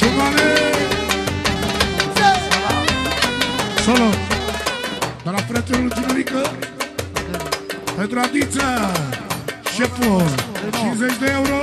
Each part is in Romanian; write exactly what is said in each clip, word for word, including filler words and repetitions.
Solo de la fratelul Ginurică pentru Adiță, șeful, cincizeci de euro.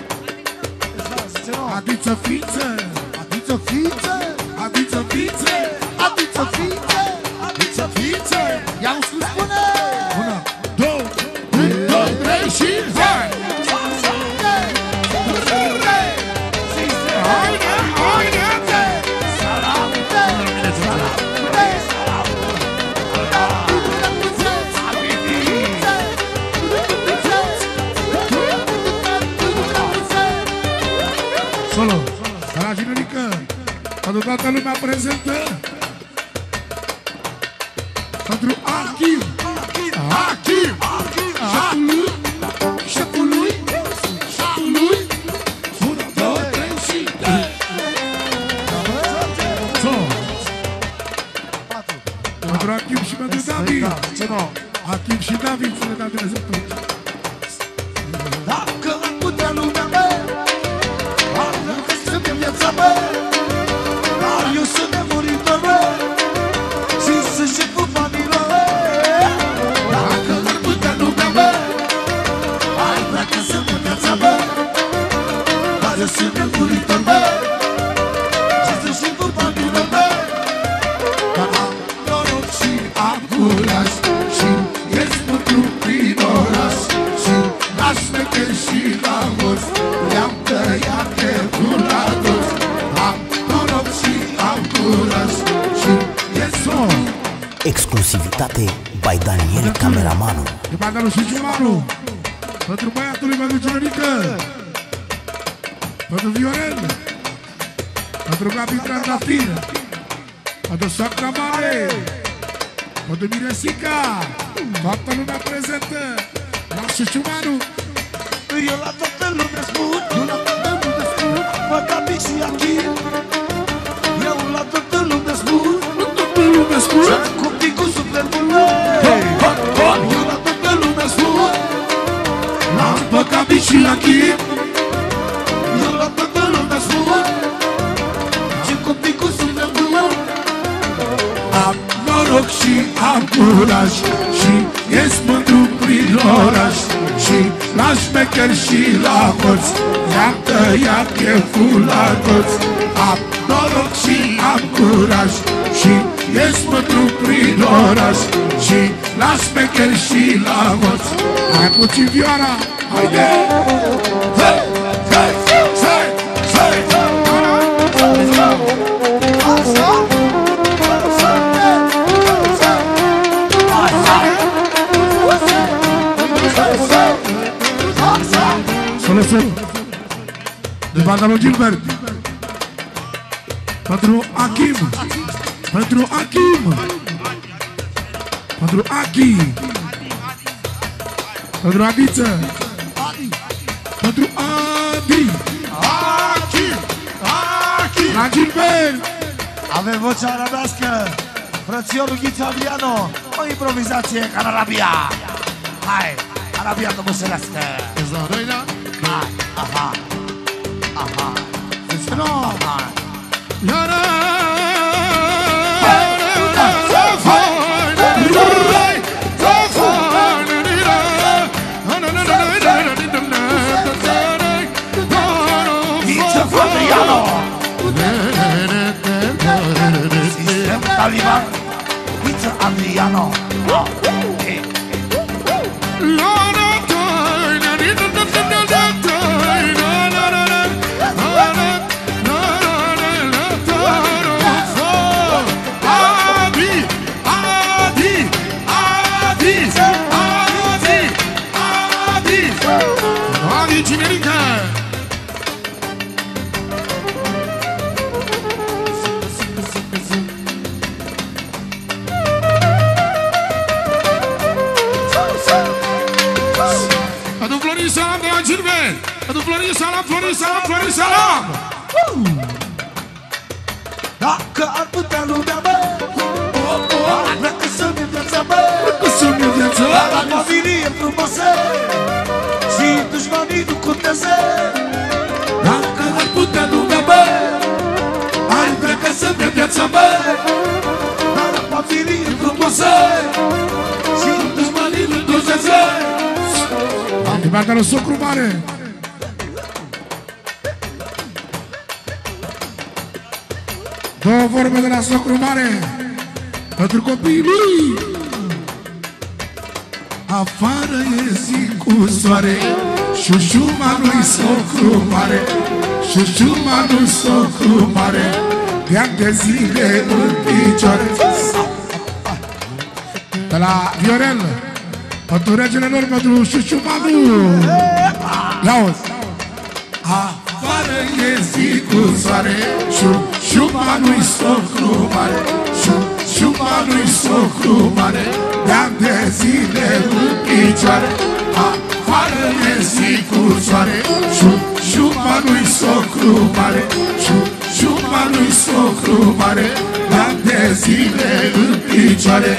Adiță fiță, Adiță fiță, Adiță fiță, Adiță fiță, Adiță fiță. ia un sus bună! Una, două, două, trei și hai! Haide, haide! Solo, de la Ginurică, pentru toată lumea prezentă, pentru Achim, Achim, șeful lui, șeful lui, șeful lui, una, două, trei și dă! Solo, pentru Achim și pentru David, Achim și David, să le dea Dumnezeu tot. Dacă ar putea lumea mea, ar vrea să fie viața mea, dar eu sunt nemuritor mea și sunt șeful familiei mea. Dacă ar putea lumea mea, ar vrea să fie viața mea, dar eu sunt nemuritor mea și sunt șeful familiei mea. Dar am noroc și am curaj și ies mândru prin oraș și la șmecher și la morți le-am tăiat cheful la dos. Am noroc și am curaj și ies mândru. Exclusivitate by Daniel Cameramanul. De Bandanul și Giumanu, pentru băiatul lui pentru Ginurică, pentru Viorel, pentru Gabi Trandafir, pentru Soacra Mare, pentru Miresica, toată lumea prezentă, la Șușumanu. Eu la toată lumea spun, eu la toată lumea spun, mă Gabi și Achim. Eu la toată lumea spun, Toată lumea spune, să-mi copii cu sufletul meu. Eu la toată lumea spun, l-am pe Gabi și la Chim. eu la toată lumea spun, ce copii cu sufletul meu. Am noroc și am curaj și ies mândru prin oraș și la șmecher și la morți i-am tăiat cheful la toți. Am noroc și am curaj și ies mândru prin oraș și la șmecher și la morți. Mai puțin vioara, haide! Hei, hei, hei, hei! Solo, solo. De Bandanul Gilbert. Pentru Achim. Pentru Achim. Pentru Achi. Pentru Adiță. Pentru Adi. Achim. Achim. La Gilbert. Avem vocea arabească, frățiorul Ghiță Adriano, o improvizație ca în Arabia. Hai, Arabia domnășerească. Hai, aha, aha, zice no, aha. Ghiță Adriano. Sistem Taliban, Ghiță Adriano. Hey. Florin Salam, Florin Salam, Florin Salam! Dacă ar putea lumea mea, ar vrea că să-mi viața mea, Că să-mi viața la familie frumoasă și dușmanii nu contează. Dacă ar putea lumea mea, partea lui socru mare. Două vorbe de la socru mare pentru copiii lui. Afară e zi cu soare, șușuma lui socru mare, șușuma lui socru mare, de-ani de zile în picioare. De la Viorel, pentru regele lor, pentru șușuma lui. Ia-o-ți! Afară e zi cu soare, șușuma lui socru mare, șușuma lui socru mare, de-ani de zile în picioare. Afară e zi cu soare, șușuma lui socru mare, șușuma lui socru mare, de-ani de zile în picioare.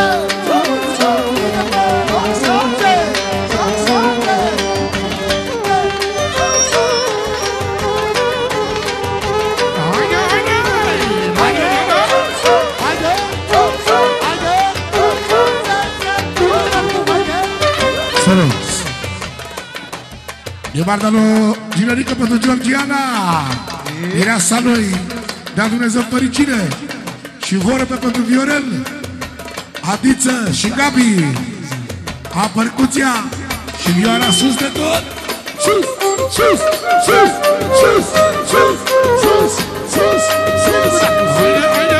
E partea lui Ginerică pentru Georgiana. Mireasa lui, dea Dumnezeu fericire. Și vorbe pentru Viorel, Adiță și Gabi. A percuția și vioara sus de tot. Sus, sus, sus, sus, sus, sus, sus, sus. Haide, haide.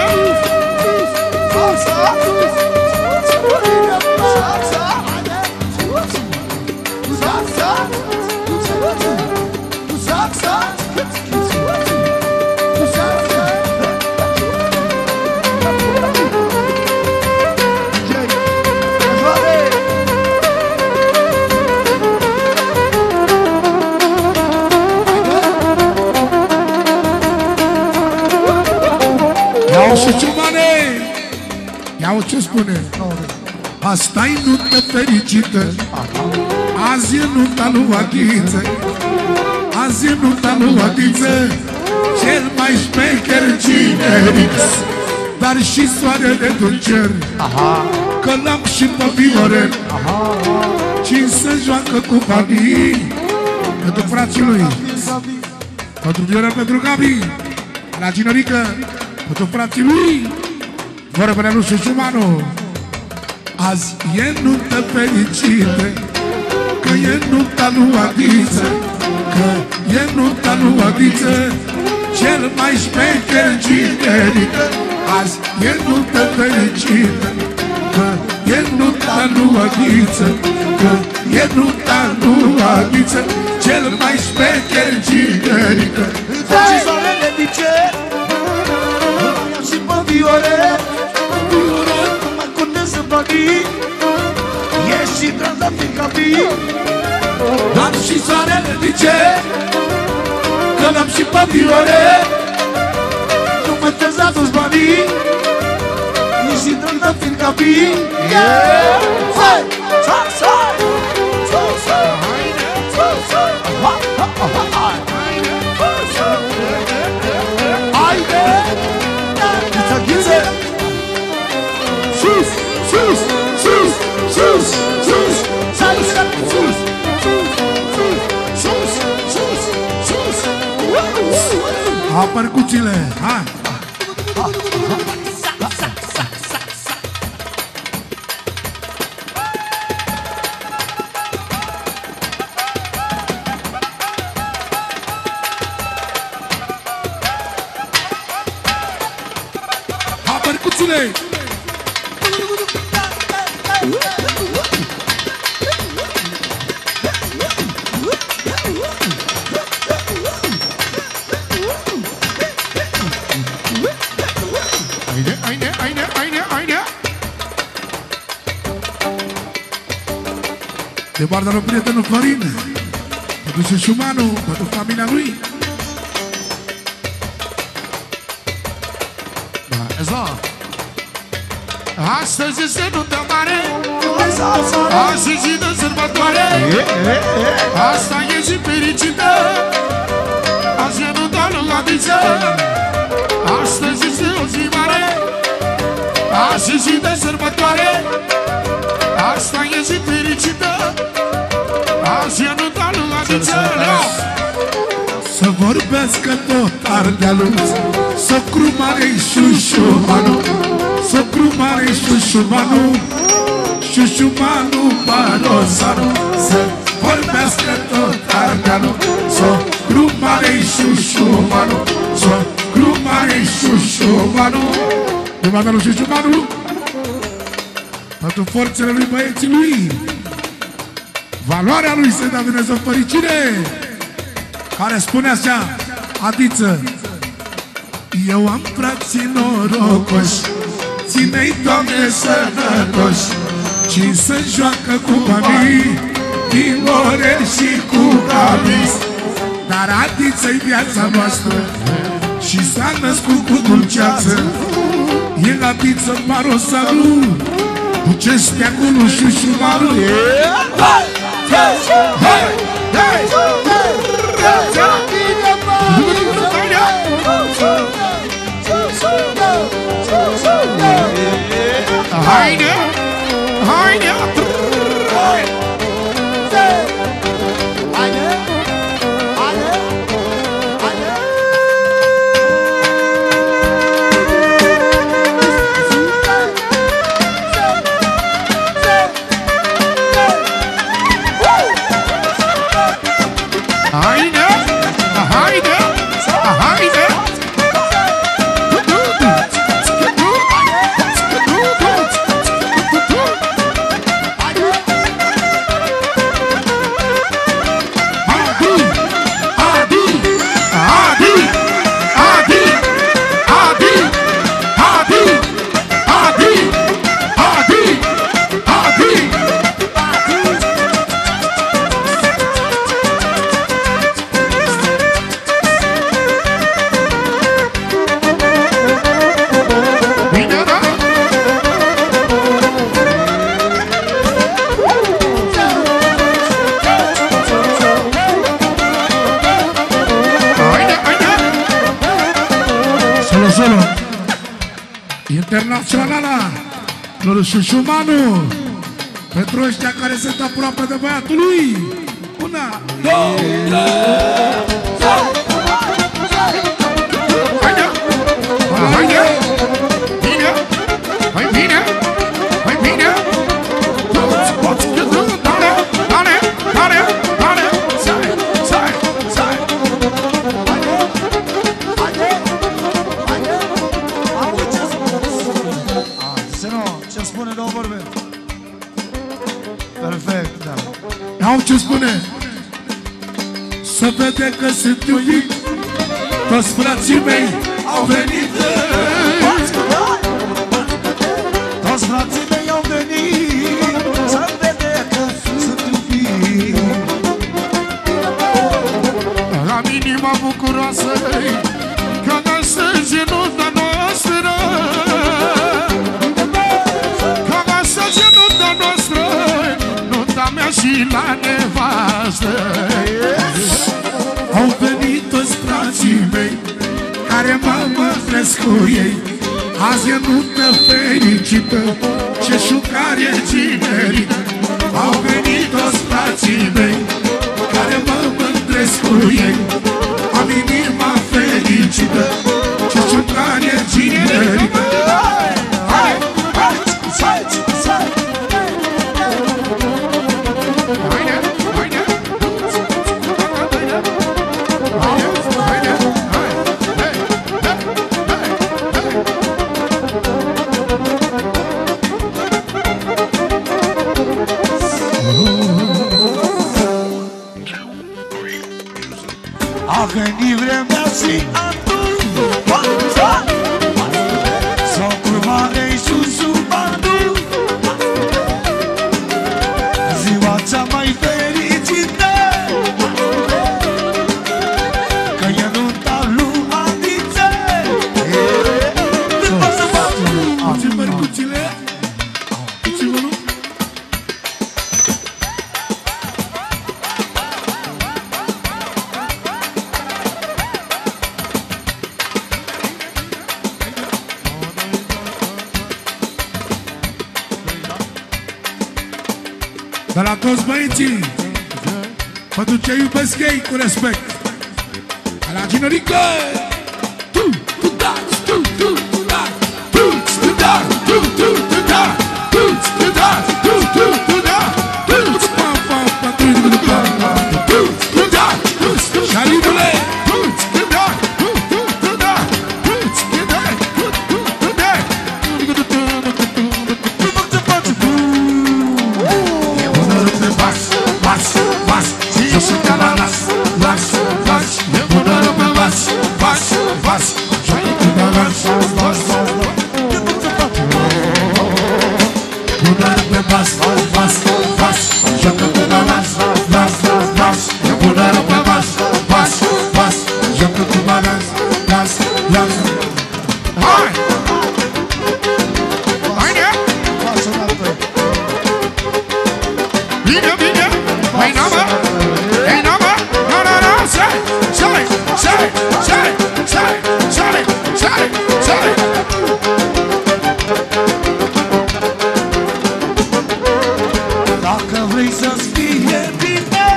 Ia-o și ciumane! Ia-o ce spune? Asta-i nuntă fericită, azi e nunta lui Adiță, azi e nunta lui Adiță, cel mai șmecher Gineric, dar și soarele din cer, că l-am și pe Viorel, ci se joacă cu banii, pentru frații lui, pentru Viorel, pentru Gabi, la Ginerică, pentru frații lui, vorbele lui Șușumanu. Azi e nuntă fericită, că e nunta lui Adiță, că e nunta lui Adiță, cel mai șmecher Gineric. Azi e nuntă fericită, că e nunta lui Adiță, că e nunta lui Adiță, cel mai șmecher Gineric. Și soarele de cer, ia și pe Viorel, nu mă contează banii, e și trandafir Gabi. Am și soarele de cer, că l-am și pe Viorel, nu mă contează toți banii, e și trandafir Gabi. Hai! Hai! Haide! Ghiță, ghiță! sus, sus, sus, sus, sus, sus, sus, sus, sus, sus, sus. A percuțiile, hai! A percuțiile! Haide, haide, haide, haide, haide! De partea lui prietenul Florin, pentru Șușumanu, pentru familia lui. Da, exact. Astăzi este nuntă mare, azi e zi de sărbătoare, asta e zi fericită, azi e nunta lui Adiță. Astăzi este o zi mare, azi e zi de sărbătoare, asta e zi fericită, azi vorbească tot Ardealul. Socru mare șușumanu, socru mare șușumanu, șușumanu Barosanu. Să vorbească tot Ardealul. Socru mare șușumanu, socru mare șușumanu. Dumana lui șușumanu, pentru forțele lui băieții lui, valoarea lui să dea Dumnezeu fericire, care spune așa, Adiță: eu am frații norocoși, ține-i, Doamne, sănătoși, ci să joacă cu banii din Lorel și cu Gavis. Dar Adiță-i viața noastră și s-a născut cu dulceață. El Adiță Barosanu, duce steagul șușumaru. Haide, haide, internaționala lui Șușumanu, pentru ăștia care sunt aproape de băiatul lui. Una, două, haide, haide, bine, hai bine, hai bine, toți poți câtă, dale, dale, dale, dale, sai, sai, sai. Ce spune, două vorbe? Perfect, da. Au ce spune? Să vede că sunt iubit, toți frații mei au venit. Toți frații mei au venit, să vede că sunt iubit. Am inima bucuroasă, că astăzi e nunta noastră. Și la nevastă au venit toți frații mei care mă mândresc cu ei. Azi e nuntă fericită, ce șucare cinerită. Au venit toți frații mei care mă mândresc cu ei. Am inima fericită, ce șucare cinerită. Hai, hai, hai, hai. A venit vremea și atunci socru mare-i Șușumanu, ziua cea mai fericită, că e nunta lui Adiță. Nu pot să fac puțin mărcuțile, puțin mănu. De la toți băieții, pentru ce iubesc ei cu respect, la Ginerică! Tu, tu, da, tu, tu, tu, da, tu, tu, da, tu, tu, tu, da, tu, tu, da, tu, tu, tu, da, tu, pa, pa, pa, tu, tu, pa, pa, tu, tu, da, Șalinule! Tu, tu, da, tu, tu, tu, da, tu, tu, da, tu, tu, tu, da. E bună pe bas, bas, bas, eu sunt ca la las, las, las, e bună pe bas, bas, bas, joacă cu la las, las, bună pe bas, bas, bas, joacă cu la las, las, las, e bună pe bas, bas, bas, joacă cu la las, las, las. Hai! Haide! Bine, bine! Hai, n-amă! Hai, n-amă! Nu, nu, nu! Sare! Sare! Sare! Sare! Sare! Sare! Sare! Sare! Dacă vrei să-ți fie bine,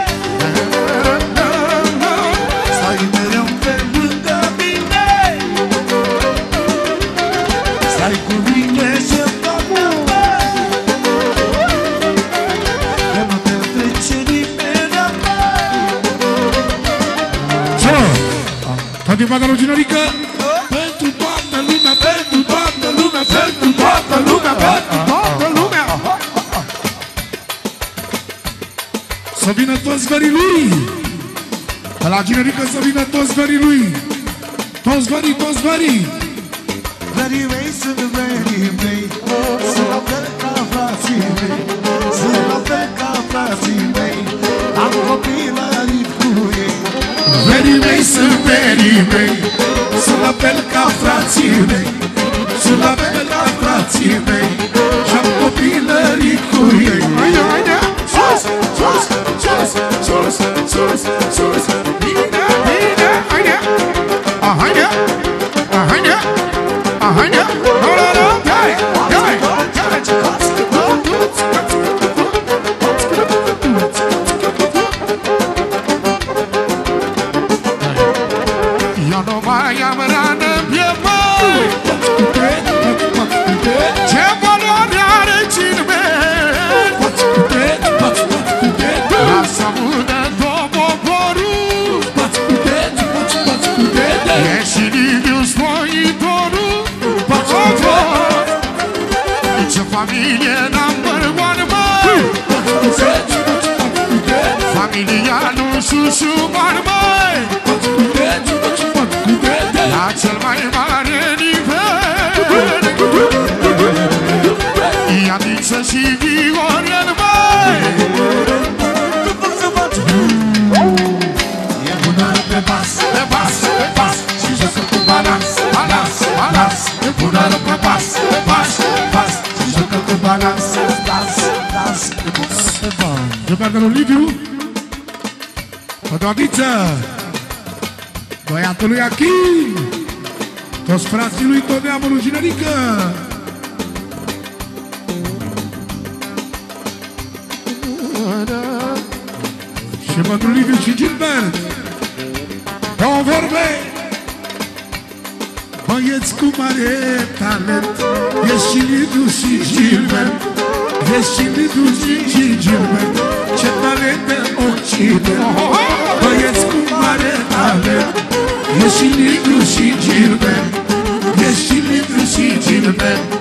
stai mereu pe lângă mine, stai cu mine și toată mea, că nu te trece nimeni a mea. Ce? Tot din partea lui Ginerică? Pentru toată lumea, pentru toată lumea, pentru toată lumea, pentru toată lumea! Să vină toți verii lui! De la Ginerică să vină toți verii lui! Toți verii, toți verii! Verii mei sunt verii mei, sunt la fel ca frații mei, sunt la fel ca frații mei, am copilărit cu ei. Verii mei sunt verii mei, sunt la fel ca frații mei, sunt la fel ca frații mei, și-am copilărit cu ei. Haide, haide! Sus, sus, sus, sus, sus, sus! Bine, bine, haide! A, haide! A, haide! A, haide! Nu, nu, nu! Hai, hai, hai! Eu nu mai am rană în piept, măi! Ce valoare are cine-mi? Lasă mână două poporul, e și Liviu spăitorul. Ce familie number one, măi! Familia lui Șușuman, măi! La cel mai mare nivel, Ianiță și Viorel, măi! E bună pe bas, Pe bas, pe bas, și joacă cu balans, balans, balans. e bună pe bas, pe bas, pe bas, și joacă cu balans, dans, dans, e bună pe bas. De partea lui Liviu, o doamniță, băiatul lui Achim, toți frații lui, tot neamul lui Ginerică. Și pentru Liviu și Gilbert, două vorbe. Băieți cu mare talent, e și Liviu și Gilbert, e și Liviu și Gilbert, ce talent de Occident. Băieți cu mare talent, e și Liviu și Gilbert, e și Liviu și Gilbert,